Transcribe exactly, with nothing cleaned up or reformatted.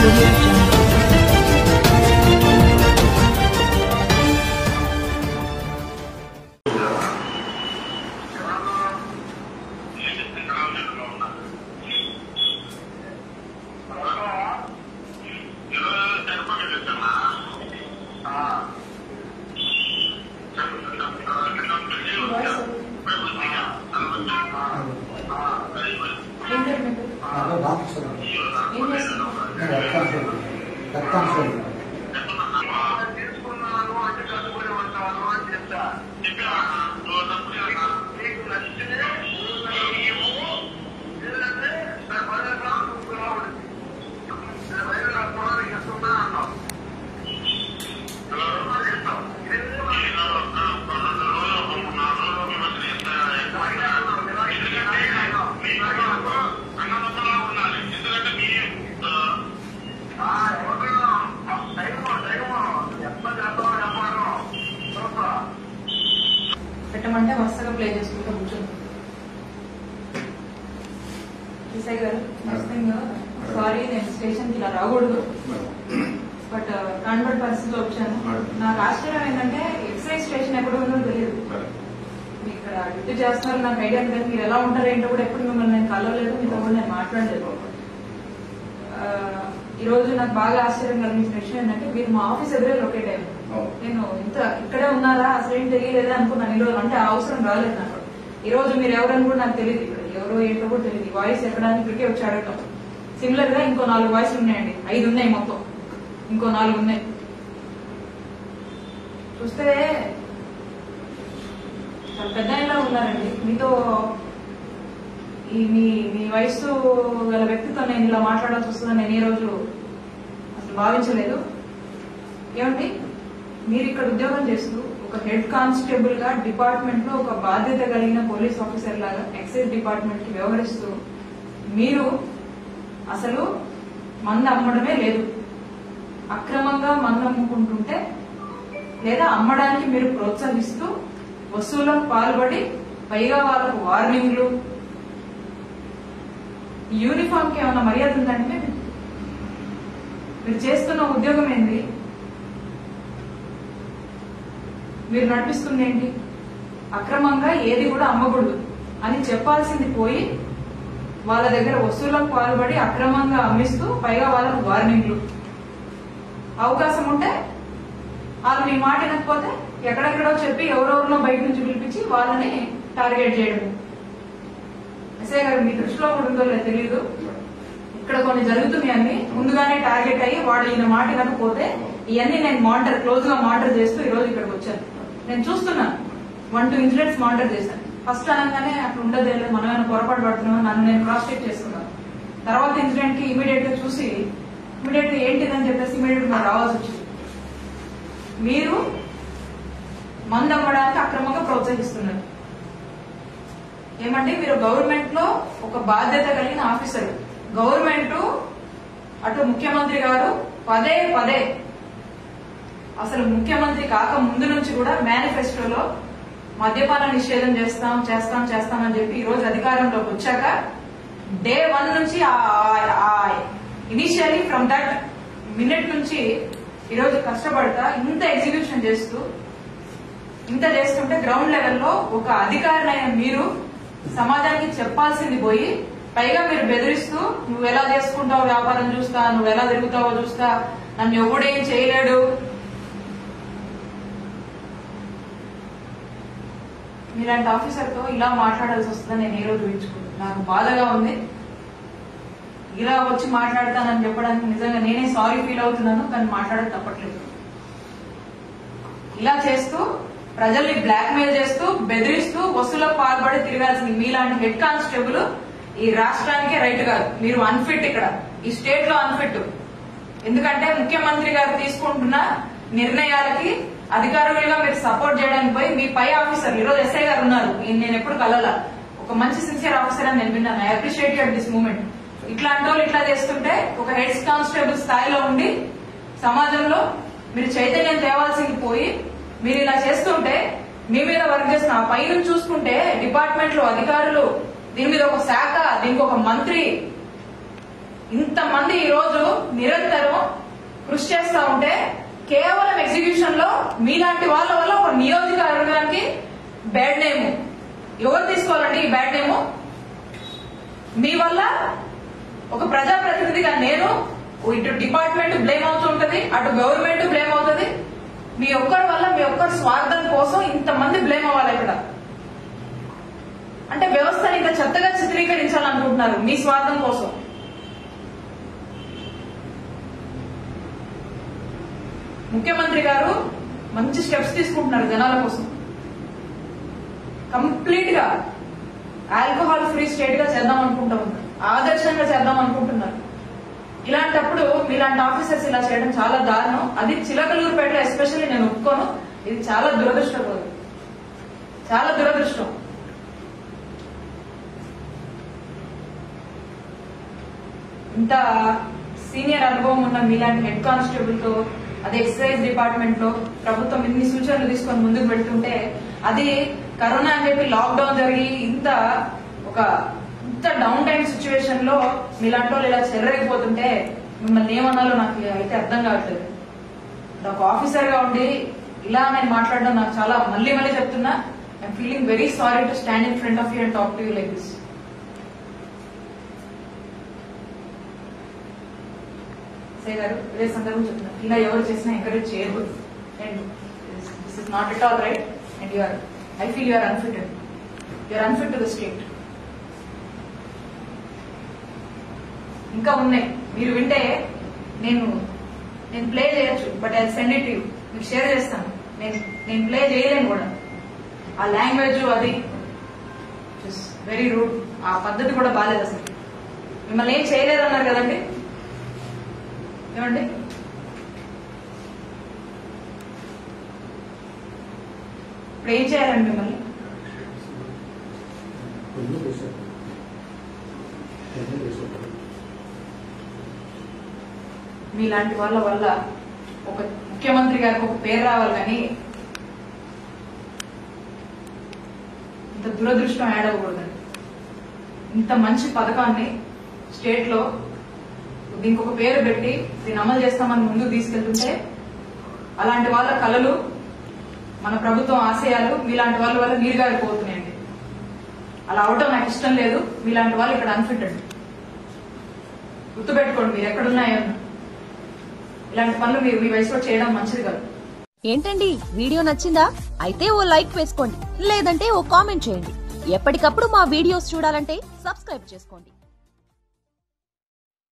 audio jungle. పెట్టమంటే మస్తుగా play చేసుకుంటూ కూర్చుంది. ఈసారి గారు ఫస్ట్ థింగ్ సారీ, నేను స్టేషన్ కి ఇలా రాకూడదు, బట్ కాన్వర్ట్ పరిస్థితిలో వచ్చాను. నాకు ఆశ్చర్యం ఏంటంటే ఎక్సైజ్ స్టేషన్ ఎక్కడ ఉందో తెలియదు. మీరు ఇక్కడ డ్యూటీ చేస్తున్నారు, నాకు ఐడియా లేదు. మీరు ఎలా ఉంటారు ఏంటో కూడా ఎప్పుడు మిమ్మల్ని నేను కలవలేదు, మీతో కూడా నేను మాట్లాడలేదు. ఈ రోజు నాకు బాగా ఆశ్చర్యం కలిగించిన విషయం ఏంటంటే మీరు మా ఆఫీస్ ఎదురే లొకేట్ అయ్యారు. నేను ఇంత ఇక్కడే ఉన్నారా అసలు ఏం తెలియలేదా అనుకున్నాను ఈ రోజు. అంటే ఆ అవసరం రాలేదు నాకు. ఈ రోజు మీరు ఎవరని కూడా నాకు తెలియదు, ఇక్కడ ఎవరో ఏంటో కూడా తెలియదు. వాయిస్ ఎక్కడానికి ఇక్కడికే వచ్చి అడగటం. సిమిలర్ గా ఇంకో నాలుగు వాయిస్లు ఉన్నాయండి, ఐదు ఉన్నాయి మొత్తం, ఇంకో నాలుగు ఉన్నాయి. చూస్తే చాలా పెద్ద ఆయనలా ఉన్నారండి. మీతో ఈ మీ మీ వయస్సు గల వ్యక్తితో నేను ఇలా మాట్లాడాల్సి వస్తుందని నేను ఈ రోజు అసలు భావించలేదు. ఏమండి, మీరు ఇక్కడ ఉద్యోగం చేస్తూ ఒక హెడ్ కానిస్టేబుల్ గా డిపార్ట్మెంట్ లో ఒక బాధ్యత కలిగిన పోలీస్ ఆఫీసర్ లాగా ఎక్సైజ్ డిపార్ట్మెంట్ కి వ్యవహరిస్తూ మీరు అసలు మందు అమ్మడమే లేదు, అక్రమంగా మందు అమ్ముకుంటుంటే లేదా అమ్మడానికి మీరు ప్రోత్సహిస్తూ వసూళ్లకు పాల్పడి పైగా వాళ్ళకు వార్నింగ్లు, యూనిఫామ్ కి ఏమన్నా మర్యాద ఉందంటే మీరు చేస్తున్న ఉద్యోగం ఏంటి, మీరు నడిపిస్తుంది ఏంటి? అక్రమంగా ఏది కూడా అమ్మకూడదు అని చెప్పాల్సింది పోయి వాళ్ళ దగ్గర వసూళ్లకు పాల్పడి అక్రమంగా అమ్మిస్తూ పైగా వాళ్ళకు వార్నింగ్లు. అవకాశం ఉంటే వాళ్ళు మీ మాట వినకపోతే ఎక్కడెక్కడో చెప్పి ఎవరెవరినో బయట నుంచి పిలిపించి వాళ్ళని టార్గెట్ చేయడం. ఎస్ఐ గారు మీ దృష్టిలో కూడా ఉందో లేదు తెలియదు, ఇక్కడ కొన్ని జరుగుతున్నాయి అన్ని ముందుగానే టార్గెట్ అయ్యి వాడు ఈయన మాట వినకపోతే ఇవన్నీ నేను మానిటర్ క్లోజ్ గా మానిటర్ చేస్తూ ఈ రోజు ఇక్కడికి వచ్చాను. నేను చూస్తున్నాను, వన్ టూ ఇన్సిడెంట్స్ మానిటర్ చేశాను. ఫస్ట్ అనగానే అక్కడ ఉండదే లేదు, మనం ఏమైనా పొరపాటు పడుతున్నాం, నన్ను నేను క్రాస్ చెక్ చేసుకున్నాను. తర్వాత ఇన్సిడెంట్ కి ఇమీడియట్ గా చూసి ఇమీడియట్ గా ఏంటిదని చెప్పేసి ఇమీడియట్ గా రావాల్సి వచ్చింది. మీరు మందు అమ్మడానికి అక్రమంగా ప్రోత్సహిస్తున్నారు. ఏమంటే మీరు గవర్నమెంట్ లో ఒక బాధ్యత కలిగిన ఆఫీసర్. గవర్నమెంట్ అటు ముఖ్యమంత్రి గారు పదే పదే అసలు ముఖ్యమంత్రి కాక ముందు నుంచి కూడా మేనిఫెస్టోలో మద్యపాన నిషేధం చేస్తాం చేస్తాం చేస్తామని చెప్పి ఈ రోజు అధికారంలోకి వచ్చాక డే వన్ నుంచి ఇనిషియలీ ఫ్రమ్ దట్ మినిట్ నుంచి ఈరోజు కష్టపడతా ఇంత ఎగ్జిక్యూషన్ చేస్తూ ఇంత చేస్తుంటే గ్రౌండ్ లెవెల్లో ఒక అధికారినైన మీరు సమాజానికి చెప్పాల్సింది పోయి పైగా మీరు బెదిరిస్తూ నువ్వు ఎలా చేసుకుంటావు వ్యాపారం చూస్తా, నువ్వు ఎలా తిరుగుతావో చూస్తా, నన్ను ఎవడేం చేయలేడు, మీలాంటి ఆఫీసర్ తో ఇలా మాట్లాడాల్సి వస్తుందని నేను ఏ రోజు ఊహించుకున్నాను. నాకు బాధగా ఉంది. ఇలా వచ్చి మాట్లాడతానని చెప్పడానికి నిజంగా నేనే సారీ ఫీల్ అవుతున్నాను, కానీ మాట్లాడక తప్పట్లేదు. ఇలా చేస్తూ ప్రజల్ని బ్లాక్ మెయిల్ చేస్తూ బెదిరిస్తూ వసూలకు పాల్పడి తిరగాల్సింది మీలాంటి హెడ్ కానిస్టేబుల్ ఈ రాష్ట్రానికే రైట్ కాదు. మీరు అన్ఫిట్, ఇక్కడ ఈ స్టేట్ లో అన్ఫిట్. ఎందుకంటే ముఖ్యమంత్రి గారు తీసుకుంటున్న నిర్ణయాలకి అధికారులుగా మీరు సపోర్ట్ చేయడానికి పోయి మీ పై ఆఫీసర్ ఈరోజు ఎస్ఐ గారు ఉన్నారు, నేను ఎప్పుడు కలవాల ఒక మంచి సిన్సియర్ ఆఫీసర్ అని నేను విన్నాను. I appreciate at this moment. ఇట్లాంటి వాళ్ళు ఇట్లా చేస్తుంటే ఒక హెడ్ కానిస్టేబుల్ స్థాయిలో ఉండి సమాజంలో మీరు చైతన్యం తేవాల్సింది పోయి మీరు ఇలా చేస్తుంటే మీ మీద వర్క్ చేసిన ఆ పై నుంచి చూసుకుంటే డిపార్ట్మెంట్ లో అధికారులు, దీని మీద ఒక శాఖ, దీనికి ఒక మంత్రి, ఇంతమంది ఈ రోజు నిరంతరం కృషి చేస్తా ఉంటే కేవలం ఎగ్జిక్యూషన్ లో మీలాంటి వాళ్ళ వల్ల ఒక నియోజకవర్గానికి బ్యాడ్ నేమ్. ఎవరు తీసుకోవాలండి ఈ బ్యాడ్ నేమ్? మీ వల్ల ఒక ప్రజాప్రతినిధిగా నేను ఇటు డిపార్ట్మెంట్ బ్లేమ్ అవుతూ ఉంటది, అటు గవర్నమెంట్ బ్లేమ్ అవుతుంది. మీ ఒక్కరి వల్ల మీ ఒక్కరి స్వార్థం కోసం ఇంతమంది బ్లేమ్ అవ్వాలి ఇక్కడ. అంటే వ్యవస్థని ఇంత చెత్తగా చిత్రీకరించాలనుకుంటున్నారు మీ స్వార్థం కోసం. ముఖ్యమంత్రి గారు మంచి స్టెప్స్ తీసుకుంటున్నారు జనాల కోసం. కంప్లీట్ గా ఆల్కహాల్ ఫ్రీ స్టేట్ గా చేద్దాం అనుకుంటా ఉన్నారు, ఆదర్శంగా చేద్దాం అనుకుంటున్నారు. ఇలాంటప్పుడు మీలాంటి ఆఫీసర్స్ ఇలా చేయడం చాలా దారుణం. అది చిలకలూరుపేటలో ఎస్పెషల్లీ నేను ఒప్పుకోను. ఇది చాలా దురదృష్టం, చాలా దురదృష్టం. ఇంత సీనియర్ అనుభవం ఉన్న మీలాంటి హెడ్ కానిస్టేబుల్ తో, అదే ఎక్సైజ్ డిపార్ట్మెంట్ లో ప్రభుత్వం ఇన్ని సూచనలు తీసుకొని ముందుకు పెడుతుంటే, అది కరోనా అని చెప్పి లాక్డౌన్ జరిగి ఇంత ఒక ఇంత డౌన్ టైం సిచ్యువేషన్ లో మీలాంటి వాళ్ళు ఇలా చెర్రగిపోతుంటే మిమ్మల్ని ఏమన్నాలో నాకు అయితే అర్థం కావట్లేదు. ఒక ఆఫీసర్ గా ఉండి ఇలా నేను మాట్లాడడం నాకు చాలా, మళ్ళీ మళ్ళీ చెప్తున్నా, I'm feeling very sorry to stand in front of you and talk to you like this. గారు ఇదే సందర్భం చెప్తున్నారు, ఇలా ఎవరు చేసినా ఎంకరేజ్ చేయకూడదు. And this is not at all right. And you're I feel you're unfitted, you're unfit to the state. ఇంకా ఉన్నాయి, మీరు వింటే నేను నేను ప్లే చేయొచ్చు, but I send it you, మీకు షేర్ చేస్తాను. నేను నేను ప్లే చేయలేను కూడా. ఆ లాంగ్వేజ్ అది వెరీ రూడ్, ఆ పద్ధతి కూడా బాగాలేదు అసలు. మిమ్మల్ని ఏం చేయలేదన్నారు కదండి, ఏమండి? ఇప్పుడు ఏం చేయాలండి మిమ్మల్ని? మీలాంటి వాళ్ళ వల్ల ఒక ముఖ్యమంత్రి గారికి ఒక పేరు రావాలి, కానీ ఇంత దురదృష్టం యాడ్ అవ్వకూడదండి. ఇంత మంచి పథకాన్ని స్టేట్ లో దీనికి ఒక పేరు పెట్టి దీన్ని అమలు చేస్తామని ముందుకు తీసుకెళ్తుంటే, అలాంటి వాళ్ళ కళలు, మన ప్రభుత్వం ఆశయాలు మీలాంటి వాళ్ళ వల్ల నీరుగారిపోతున్నాయండి. అలా అవడం నాకు ఇష్టం లేదు. మీలాంటి వాళ్ళు ఇక్కడ అన్ఫిట్ అండి, గుర్తుపెట్టుకోండి. మీరు ఎక్కడున్నాయో ఇలాంటి పనులు మీరు మీ వయసులో చేయడం మంచిది కాదు. ఏంటండి, వీడియో నచ్చిందా? అయితే ఓ లైక్ వేసుకోండి, లేదంటే ఓ కామెంట్ చేయండి. ఎప్పటికప్పుడు మా వీడియోస్ చూడాలంటే సబ్స్క్రైబ్ చేసుకోండి.